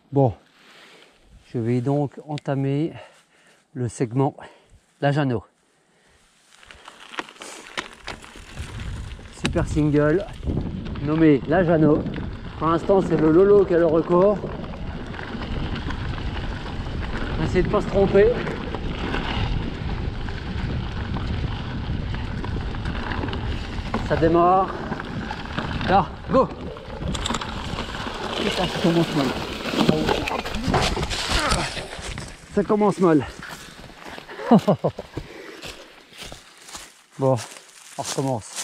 Bon, je vais donc entamer le segment La Jeannot. Super single nommé La Jeannot. Pour l'instant, c'est le Lolo qui a le record. On va essayer de ne pas se tromper. Ça démarre. Là, go! Putain, ça commence mal. Ça commence mal. Bon, on recommence.